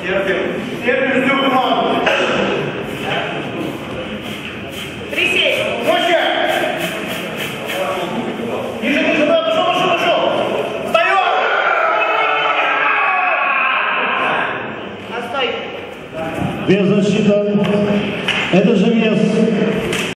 Терпим всю команду. Присесть. Проще. Ниже, ниже, да, пошел. Встаем. Настой. Вес защита. Это же вес